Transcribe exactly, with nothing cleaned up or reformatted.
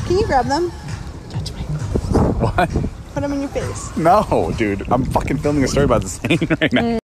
Can you grab them? Touch me. What? Put them in your face. No, dude. I'm fucking filming a story about the Zane right now. Mm.